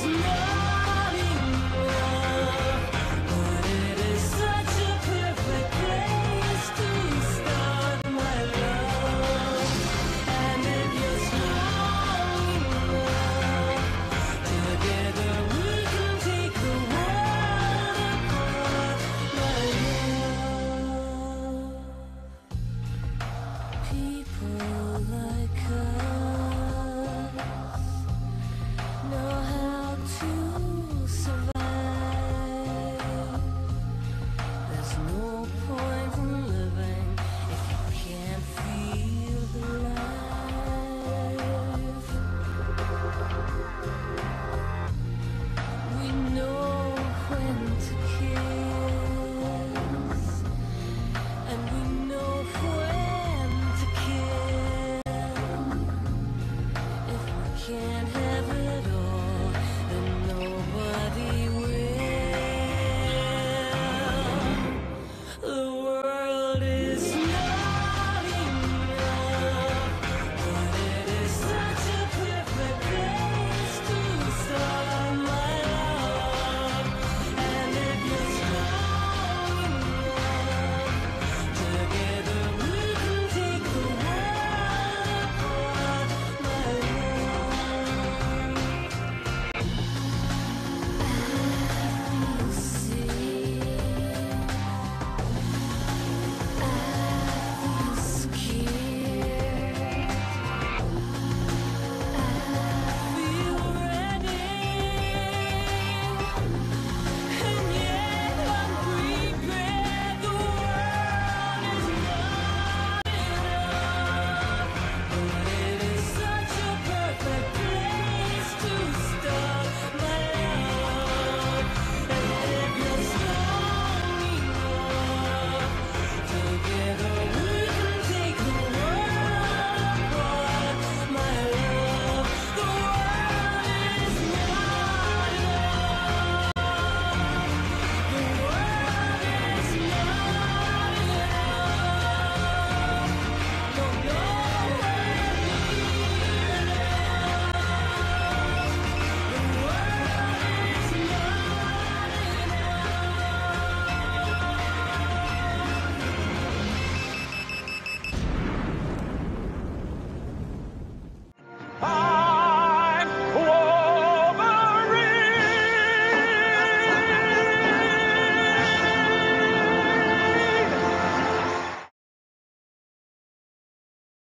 not enough, but it is such a perfect place to start, my love. And if you're strong enough, together we can take the world apart, my love. People like us know how to survive. There's no point in living if you can't feel the life. We know when to kiss, and we know when to kill. If we can't have